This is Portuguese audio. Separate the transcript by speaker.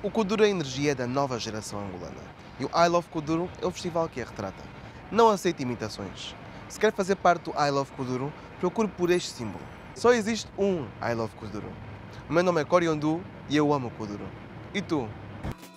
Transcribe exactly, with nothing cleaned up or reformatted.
Speaker 1: O Kuduro é a energia da nova geração angolana. E o I Love Kuduro é o festival que a retrata. Não aceita imitações. Se quer fazer parte do I Love Kuduro, procure por este símbolo. Só existe um I Love Kuduro. O meu nome é Coriondu e eu amo Kuduro. E tu?